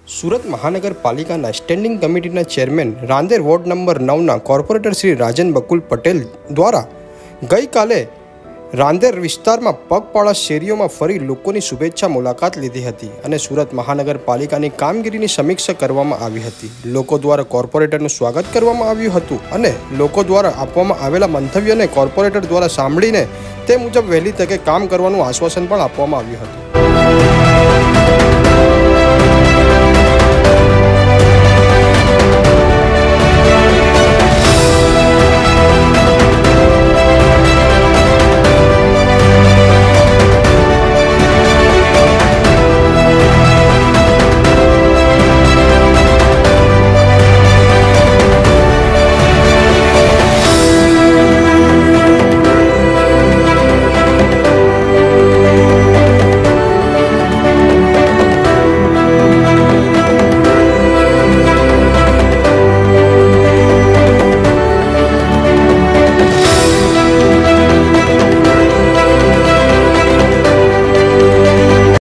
સુરત મહાનગરપાલિકાના સ્ટેન્ડિંગ કમિટીના chairman Rander ward number 9ના કોર્પોરેટર શ્રી રાજન બકુલ પટેલ દ્વારા ગઈકાલે રાંદેર વિસ્તારમાં પગપાળા શેરીઓમાં ફરી લોકોની શુભેચ્છા મુલાકાત લીધી હતી અને સુરત મહાનગરપાલિકાની કામગીરીની સમીક્ષા કરવામાં આવી હતી। લોકો દ્વારા કોર્પોરેટરનું સ્વાગત કરવામાં આવ્યું હતું અને લોકો દ્વારા આપવામાં આવેલા મંતવ્યોને કોર્પોરેટર દ્વારા સાંભળીને તે મુજબ વહેલી તકે કામ કરવાનું આશ્વાસન પણ આપવામાં આવ્યું હતું।